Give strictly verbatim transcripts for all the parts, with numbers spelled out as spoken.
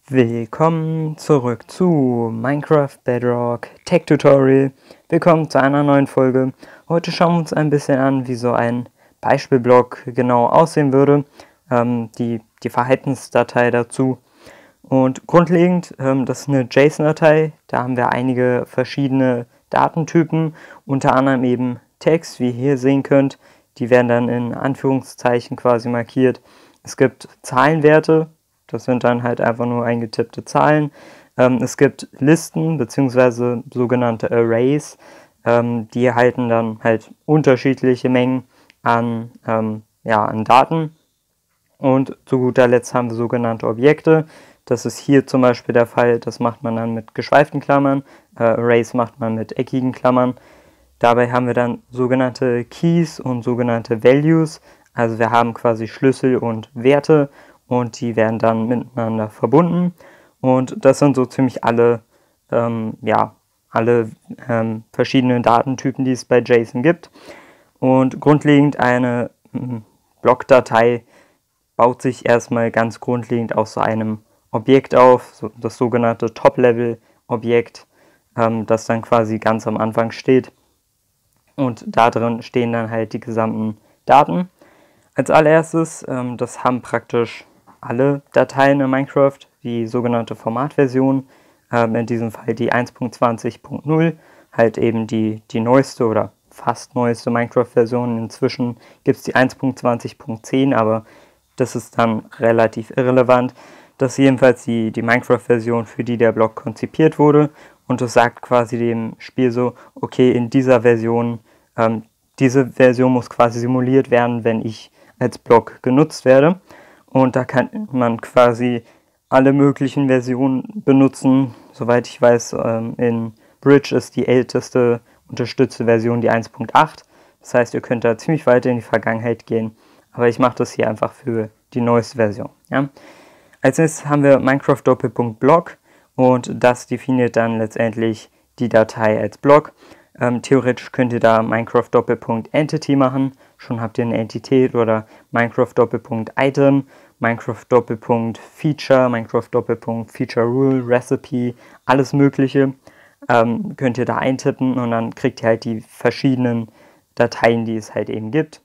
Willkommen zurück zu Minecraft Bedrock Tech Tutorial. Willkommen zu einer neuen Folge. Heute schauen wir uns ein bisschen an, wie so ein Beispielblock genau aussehen würde, ähm, die, die Verhaltensdatei dazu. Und grundlegend, ähm, das ist eine JSON-Datei, da haben wir einige verschiedene Datentypen, unter anderem eben Text, wie ihr hier sehen könnt. Die werden dann in Anführungszeichen quasi markiert. Es gibt Zahlenwerte. Das sind dann halt einfach nur eingetippte Zahlen. Ähm, es gibt Listen bzw. sogenannte Arrays, ähm, die erhalten dann halt unterschiedliche Mengen an, ähm, ja, an Daten. Und zu guter Letzt haben wir sogenannte Objekte. Das ist hier zum Beispiel der Fall, das macht man dann mit geschweiften Klammern. Äh, Arrays macht man mit eckigen Klammern. Dabei haben wir dann sogenannte Keys und sogenannte Values. Also wir haben quasi Schlüssel und Werte. Und die werden dann miteinander verbunden. Und das sind so ziemlich alle, ähm, ja, alle ähm, verschiedenen Datentypen, die es bei JSON gibt. Und grundlegend eine ähm, Blockdatei baut sich erstmal ganz grundlegend aus so einem Objekt auf, so das sogenannte Top-Level-Objekt, ähm, das dann quasi ganz am Anfang steht. Und da drin stehen dann halt die gesamten Daten. Als allererstes, ähm, das haben praktisch alle Dateien in Minecraft, die sogenannte Formatversion, ähm, in diesem Fall die eins Punkt zwanzig Punkt null, halt eben die, die neueste oder fast neueste Minecraft-Version. Inzwischen gibt es die eins Punkt zwanzig Punkt zehn, aber das ist dann relativ irrelevant. Das ist jedenfalls die, die Minecraft-Version, für die der Block konzipiert wurde, und es sagt quasi dem Spiel so, okay, in dieser Version, ähm, diese Version muss quasi simuliert werden, wenn ich als Block genutzt werde. Und da kann man quasi alle möglichen Versionen benutzen. Soweit ich weiß, in Bridge ist die älteste unterstützte Version die eins Punkt acht. Das heißt, ihr könnt da ziemlich weit in die Vergangenheit gehen. Aber ich mache das hier einfach für die neueste Version. Ja? Als nächstes haben wir Minecraft Doppelpunkt Block. Und das definiert dann letztendlich die Datei als Block. Ähm, theoretisch könnt ihr da Minecraft Doppelpunkt Entity machen. Schon habt ihr eine Entität, oder Minecraft Doppelpunkt Item, Minecraft Doppelpunkt Feature, Minecraft Doppelpunkt Feature Rule, Recipe, alles Mögliche ähm, könnt ihr da eintippen, und dann kriegt ihr halt die verschiedenen Dateien, die es halt eben gibt.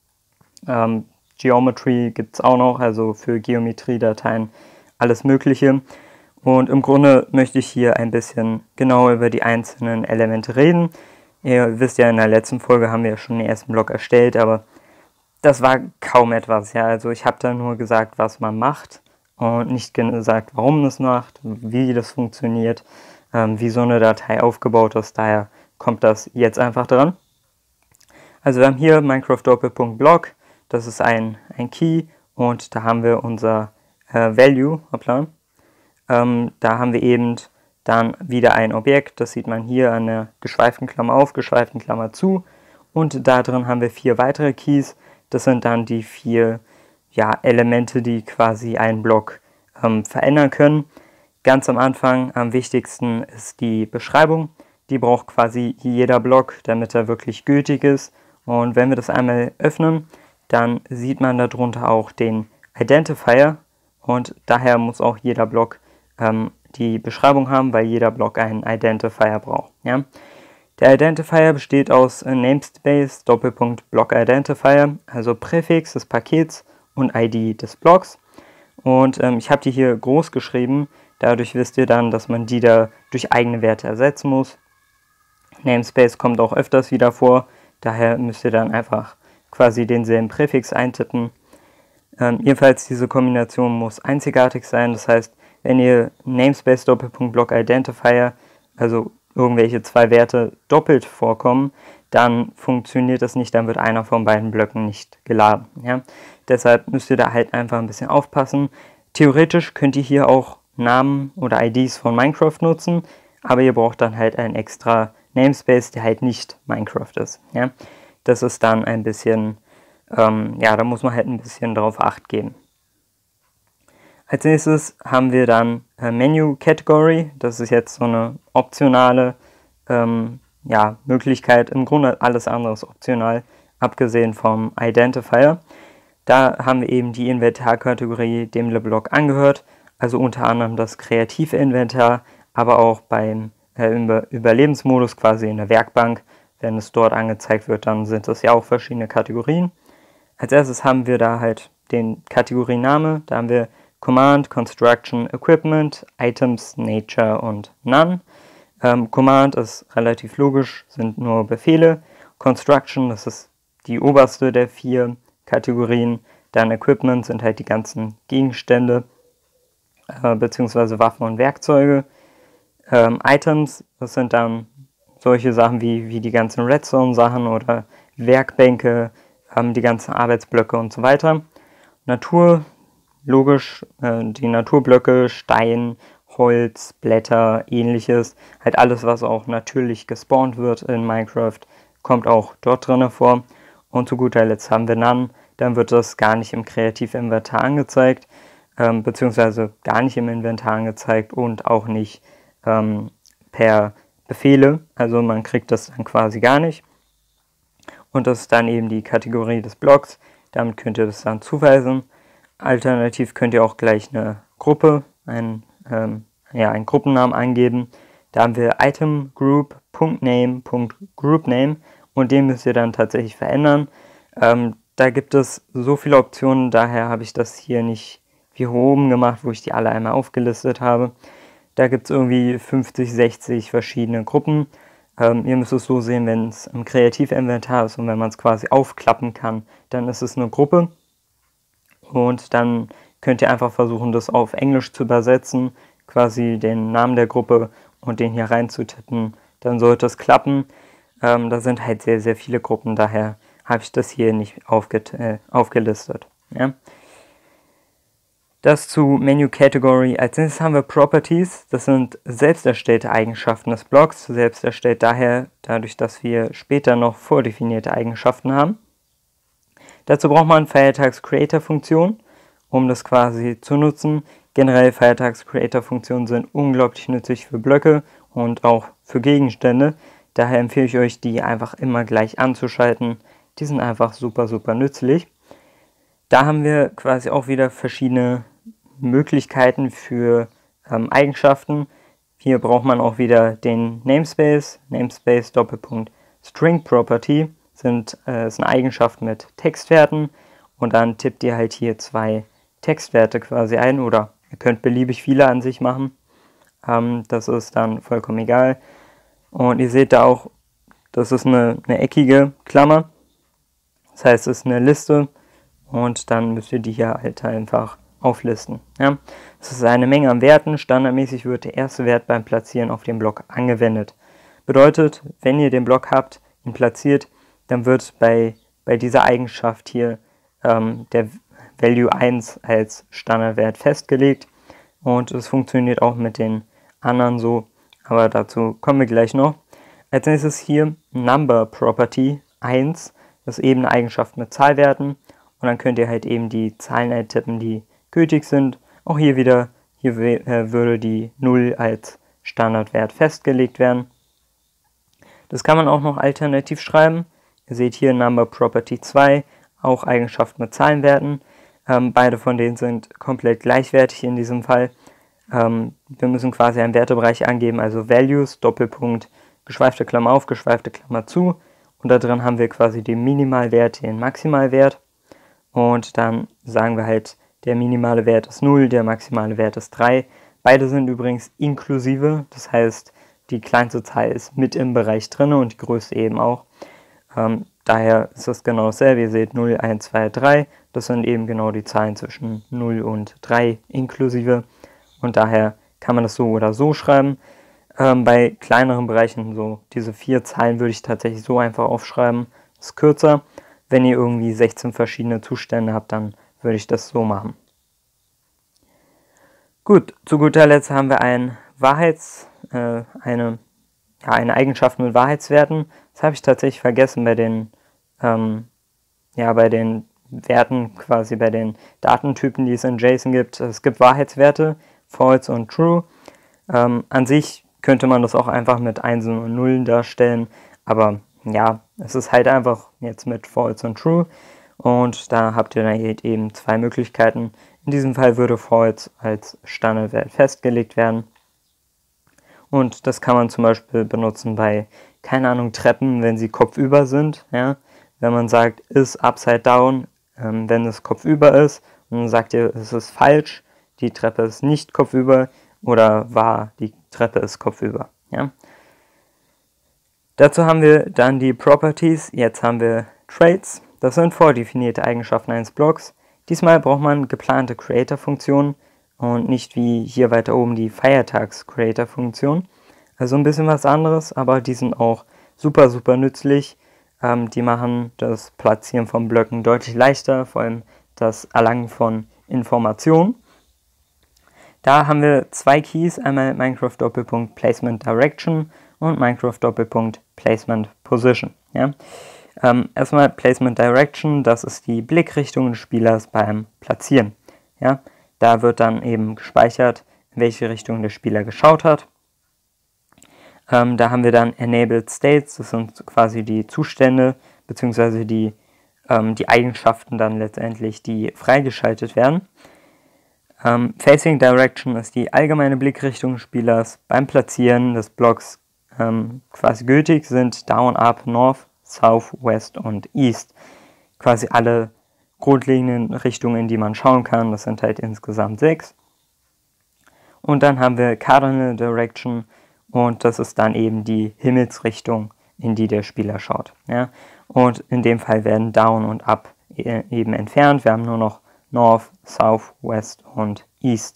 Ähm, Geometry gibt es auch noch, also für Geometriedateien alles Mögliche. Und im Grunde möchte ich hier ein bisschen genauer über die einzelnen Elemente reden. Ihr wisst ja, in der letzten Folge haben wir ja schon den ersten Block erstellt, aber das war kaum etwas. Ja, also ich habe da nur gesagt, was man macht, und nicht gesagt, warum man es macht, wie das funktioniert, ähm, wie so eine Datei aufgebaut ist. Daher kommt das jetzt einfach dran. Also wir haben hier Minecraft Doppelpunkt Block, das ist ein, ein Key, und da haben wir unser äh, Value, hoppla. Ähm, da haben wir eben dann wieder ein Objekt, das sieht man hier an der geschweiften Klammer auf, geschweiften Klammer zu, und da drin haben wir vier weitere Keys. Das sind dann die vier ja, Elemente, die quasi einen Block ähm, verändern können. Ganz am Anfang, am wichtigsten, ist die Beschreibung. Die braucht quasi jeder Block, damit er wirklich gültig ist. Und wenn wir das einmal öffnen, dann sieht man darunter auch den Identifier, und daher muss auch jeder Block ähm, die Beschreibung haben, weil jeder Block einen Identifier braucht. Ja? Der Identifier besteht aus Namespace Doppelpunkt Block Identifier, also Präfix des Pakets und I D des Blocks. Und ähm, ich habe die hier groß geschrieben, dadurch wisst ihr dann, dass man die da durch eigene Werte ersetzen muss. Namespace kommt auch öfters wieder vor, daher müsst ihr dann einfach quasi denselben Präfix eintippen. Ähm, ebenfalls diese Kombination muss einzigartig sein, das heißt, wenn ihr Namespace Doppelpunkt Block Identifier, also irgendwelche zwei Werte doppelt vorkommen, dann funktioniert das nicht, dann wird einer von beiden Blöcken nicht geladen. Ja? Deshalb müsst ihr da halt einfach ein bisschen aufpassen. Theoretisch könnt ihr hier auch Namen oder I Ds von Minecraft nutzen, aber ihr braucht dann halt einen extra Namespace, der halt nicht Minecraft ist. Ja? Das ist dann ein bisschen, ähm, ja, da muss man halt ein bisschen drauf Acht geben. Als nächstes haben wir dann äh, Menu Category. Das ist jetzt so eine optionale ähm, ja, Möglichkeit. Im Grunde alles andere ist optional, abgesehen vom Identifier. Da haben wir eben die Inventarkategorie dem LeBlock angehört. also unter anderem das kreative Inventar, aber auch beim äh, Über Überlebensmodus quasi in der Werkbank. Wenn es dort angezeigt wird, dann sind das ja auch verschiedene Kategorien. Als erstes haben wir da halt den Kategorienname, da haben wir Command, Construction, Equipment, Items, Nature und None. Ähm, Command ist relativ logisch, sind nur Befehle. Construction, das ist die oberste der vier Kategorien. Dann Equipment sind halt die ganzen Gegenstände äh, bzw. Waffen und Werkzeuge. Ähm, Items, das sind dann solche Sachen wie, wie die ganzen Redstone-Sachen oder Werkbänke, ähm, die ganzen Arbeitsblöcke und so weiter. Natur, logisch, äh, die Naturblöcke, Stein, Holz, Blätter, ähnliches, halt alles, was auch natürlich gespawnt wird in Minecraft, kommt auch dort drin vor. Und zu guter Letzt haben wir None, dann wird das gar nicht im Kreativinventar angezeigt, ähm, beziehungsweise gar nicht im Inventar angezeigt und auch nicht ähm, per Befehle, also man kriegt das dann quasi gar nicht. Und das ist dann eben die Kategorie des Blocks, damit könnt ihr das dann zuweisen. Alternativ könnt ihr auch gleich eine Gruppe, einen, ähm, ja, einen Gruppennamen eingeben. Da haben wir itemgroup.name.groupname und den müsst ihr dann tatsächlich verändern. Ähm, da gibt es so viele Optionen, daher habe ich das hier nicht wie oben gemacht, wo ich die alle einmal aufgelistet habe. Da gibt es irgendwie fünfzig, sechzig verschiedene Gruppen. Ähm, ihr müsst es so sehen, wenn es im Kreativinventar ist und wenn man es quasi aufklappen kann, dann ist es eine Gruppe. Und dann könnt ihr einfach versuchen, das auf Englisch zu übersetzen, quasi den Namen der Gruppe und den hier reinzutippen. Dann sollte es klappen. Ähm, da sind halt sehr, sehr viele Gruppen, daher habe ich das hier nicht äh, aufgelistet. Ja. Das zu Menu Category. Als nächstes haben wir Properties. Das sind selbst erstellte Eigenschaften des Blocks. Selbst erstellt daher, dadurch, dass wir später noch vordefinierte Eigenschaften haben. Dazu braucht man Feiertags-Creator-Funktion, um das quasi zu nutzen. Generell Feiertags-Creator-Funktionen sind unglaublich nützlich für Blöcke und auch für Gegenstände. Daher empfehle ich euch, die einfach immer gleich anzuschalten. Die sind einfach super, super nützlich. Da haben wir quasi auch wieder verschiedene Möglichkeiten für ähm, Eigenschaften. Hier braucht man auch wieder den Namespace. Namespace Doppelpunkt String Property sind, äh, ist eine Eigenschaft mit Textwerten. Und dann tippt ihr halt hier zwei Textwerte quasi ein oder ihr könnt beliebig viele an sich machen. Ähm, das ist dann vollkommen egal. Und ihr seht da auch, das ist eine, eine eckige Klammer. Das heißt, es ist eine Liste und dann müsst ihr die hier halt einfach auflisten. Ja. Das ist eine Menge an Werten. Standardmäßig wird der erste Wert beim Platzieren auf den Block angewendet. Bedeutet, wenn ihr den Block habt, ihn platziert, dann wird bei, bei dieser Eigenschaft hier ähm, der Value eins als Standardwert festgelegt. Und es funktioniert auch mit den anderen so, aber dazu kommen wir gleich noch. Als nächstes hier Number Property eins, das ist eben eine Eigenschaft mit Zahlwerten. Und dann könnt ihr halt eben die Zahlen eintippen, die gültig sind. Auch hier wieder, hier äh, würde die null als Standardwert festgelegt werden. Das kann man auch noch alternativ schreiben. Ihr seht hier Number Property zwei, auch Eigenschaft mit Zahlenwerten. Ähm, beide von denen sind komplett gleichwertig in diesem Fall. Ähm, wir müssen quasi einen Wertebereich angeben, also Values, Doppelpunkt, geschweifte Klammer auf, geschweifte Klammer zu. Und da drin haben wir quasi den Minimalwert, den Maximalwert. Und dann sagen wir halt, der minimale Wert ist null, der maximale Wert ist drei. Beide sind übrigens inklusive, das heißt, die kleinste Zahl ist mit im Bereich drin und die größte eben auch. Ähm, daher ist das genau dasselbe. Ihr seht null, eins, zwei, drei. Das sind eben genau die Zahlen zwischen null und drei inklusive. Und daher kann man das so oder so schreiben. Ähm, bei kleineren Bereichen, so diese vier Zahlen, würde ich tatsächlich so einfach aufschreiben. Das ist kürzer. Wenn ihr irgendwie sechzehn verschiedene Zustände habt, dann würde ich das so machen. Gut, zu guter Letzt haben wir ein Wahrheits, äh, eine, ja, eine Eigenschaft mit Wahrheitswerten. Das habe ich tatsächlich vergessen bei den, ähm, ja, bei den Werten, quasi bei den Datentypen, die es in JSON gibt. Es gibt Wahrheitswerte, False und True. Ähm, an sich könnte man das auch einfach mit Einsen und Nullen darstellen, aber ja, es ist halt einfach jetzt mit False und True und da habt ihr dann eben zwei Möglichkeiten. In diesem Fall würde False als Standardwert festgelegt werden. Und das kann man zum Beispiel benutzen bei, keine Ahnung, Treppen, wenn sie kopfüber sind. Ja? Wenn man sagt, ist upside down, ähm, wenn es kopfüber ist, und dann sagt ihr, es ist falsch, die Treppe ist nicht kopfüber, oder wahr, die Treppe ist kopfüber. Ja? Dazu haben wir dann die Properties, jetzt haben wir Traits, das sind vordefinierte Eigenschaften eines Blocks. Diesmal braucht man geplante Creator-Funktionen und nicht wie hier weiter oben die Feiertags-Creator-Funktion. Also ein bisschen was anderes, aber die sind auch super, super nützlich. Ähm, die machen das Platzieren von Blöcken deutlich leichter, vor allem das Erlangen von Informationen. Da haben wir zwei Keys, einmal Minecraft Doppelpunkt Placement Direction und Minecraft Doppelpunkt Placement Position. Ja? Ähm, erstmal Placement Direction, das ist die Blickrichtung des Spielers beim Platzieren. Ja? Da wird dann eben gespeichert, in welche Richtung der Spieler geschaut hat. Ähm, da haben wir dann Enabled States, das sind quasi die Zustände bzw. Die, ähm, die Eigenschaften dann letztendlich, die freigeschaltet werden. Ähm, Facing Direction ist die allgemeine Blickrichtung des Spielers. Beim Platzieren des Blocks ähm, quasi gültig sind Down, Up, North, South, West und East. Quasi alle grundlegenden Richtungen, in die man schauen kann. Das sind halt insgesamt sechs. Und dann haben wir Cardinal Direction und das ist dann eben die Himmelsrichtung, in die der Spieler schaut. Ja? Und in dem Fall werden Down und Up eben entfernt. Wir haben nur noch North, South, West und East.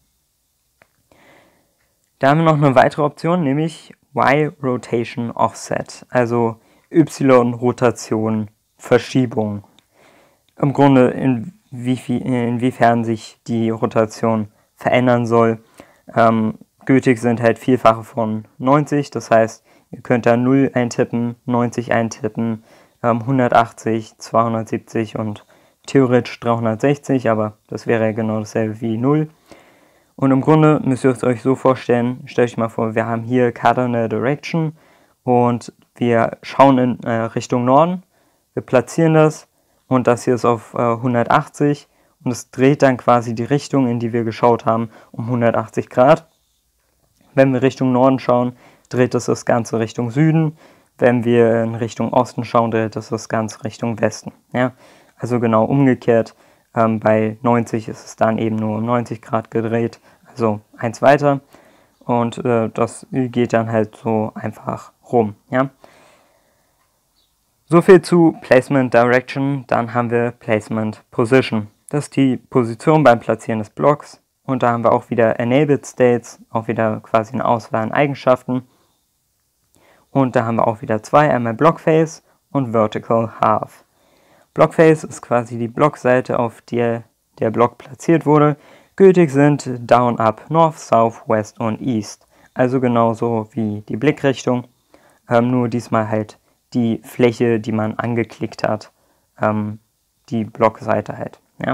Da haben wir noch eine weitere Option, nämlich Y-Rotation Offset, also Y-Rotation Verschiebung. Im Grunde inwie inwiefern sich die Rotation verändern soll. Ähm, gültig sind halt Vielfache von neunzig, das heißt, ihr könnt da null eintippen, neunzig eintippen, ähm, hundertachtzig, zweihundertsiebzig und theoretisch dreihundertsechzig, aber das wäre ja genau dasselbe wie null. Und im Grunde müsst ihr es euch so vorstellen, stellt euch mal vor, wir haben hier Cardinal Direction und wir schauen in äh, Richtung Norden, wir platzieren das und das hier ist auf äh, hundertachtzig und es dreht dann quasi die Richtung, in die wir geschaut haben, um hundertachtzig Grad. Wenn wir Richtung Norden schauen, dreht es das Ganze Richtung Süden. Wenn wir in Richtung Osten schauen, dreht es das Ganze Richtung Westen. Ja? Also genau umgekehrt, ähm, bei neunzig ist es dann eben nur um neunzig Grad gedreht, also eins weiter. Und äh, das geht dann halt so einfach rum. Ja? So viel zu Placement Direction, dann haben wir Placement Position. Das ist die Position beim Platzieren des Blocks. Und da haben wir auch wieder Enabled States, auch wieder quasi eine Auswahl an Eigenschaften. Und da haben wir auch wieder zwei, einmal Blockface und Vertical Half. Blockface ist quasi die Blockseite, auf der der Block platziert wurde. Gültig sind Down, Up, North, South, West und East. Also genauso wie die Blickrichtung, ähm, nur diesmal halt die Fläche, die man angeklickt hat, ähm, die Blockseite halt. Ja?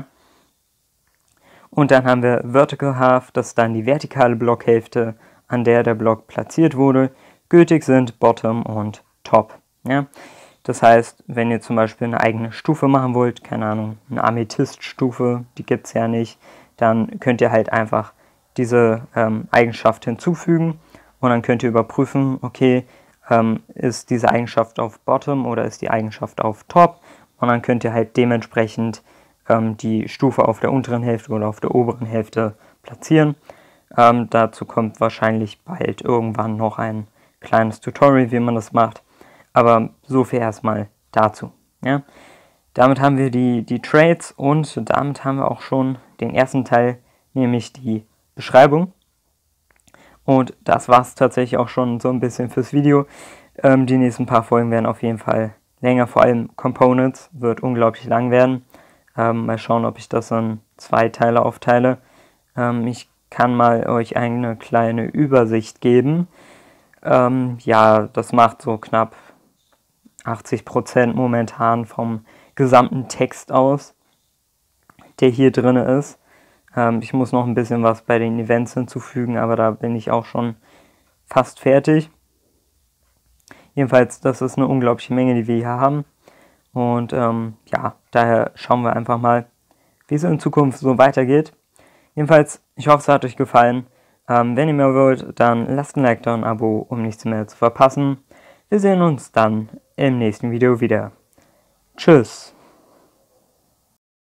Und dann haben wir Vertical Half, das ist dann die vertikale Blockhälfte, an der der Block platziert wurde. Gültig sind Bottom und Top. Ja? Das heißt, wenn ihr zum Beispiel eine eigene Stufe machen wollt, keine Ahnung, eine Amethyst-Stufe, die gibt es ja nicht, dann könnt ihr halt einfach diese ähm, Eigenschaft hinzufügen und dann könnt ihr überprüfen, okay, ähm, ist diese Eigenschaft auf Bottom oder ist die Eigenschaft auf Top, und dann könnt ihr halt dementsprechend ähm, die Stufe auf der unteren Hälfte oder auf der oberen Hälfte platzieren. Ähm, dazu kommt wahrscheinlich bald irgendwann noch ein kleines Tutorial, wie man das macht, aber so viel erstmal dazu. Ja? Damit haben wir die, die Traits und damit haben wir auch schon den ersten Teil, nämlich die Beschreibung. Und das war es tatsächlich auch schon so ein bisschen fürs Video. Ähm, die nächsten paar Folgen werden auf jeden Fall länger, vor allem Components wird unglaublich lang werden. Ähm, mal schauen, ob ich das in zwei Teile aufteile. Ähm, ich kann mal euch eine kleine Übersicht geben. Ähm, ja, das macht so knapp achtzig Prozent momentan vom gesamten Text aus, der hier drin ist. Ähm, ich muss noch ein bisschen was bei den Events hinzufügen, aber da bin ich auch schon fast fertig. Jedenfalls, das ist eine unglaubliche Menge, die wir hier haben. Und ähm, ja, daher schauen wir einfach mal wie es in Zukunft so weitergeht. Jedenfalls, ich hoffe, es hat euch gefallen. Ähm, wenn ihr mehr wollt, dann lasst ein Like da, ein Abo, um nichts mehr zu verpassen. Wir sehen uns dann im nächsten Video wieder. Tschüss!